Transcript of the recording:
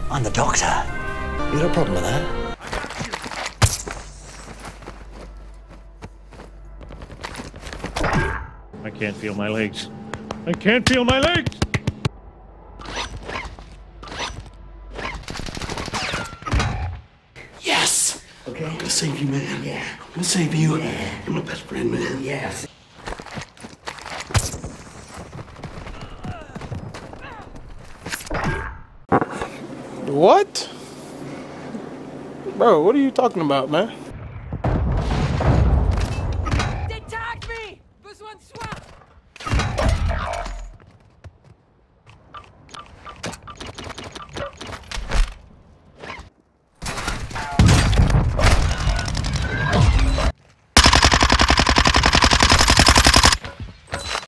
I'm the doctor. You got a problem with that? I can't feel my legs. I can't feel my legs! Yes! Okay. I'm gonna save you, man. Yeah. I'm gonna save you. Yeah. You're my best friend, man. Yes. What? Bro, what are you talking about, man?